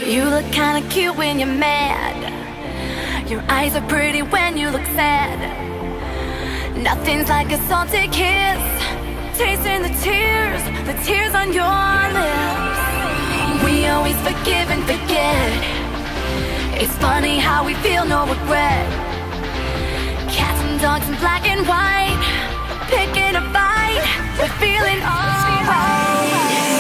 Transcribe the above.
You look kinda cute when you're mad. Your eyes are pretty when you look sad. Nothing's like a salty kiss, tasting the tears on your lips. We always forgive and forget. It's funny how we feel no regret. Cats and dogs in black and white, picking a fight, we're feeling alright.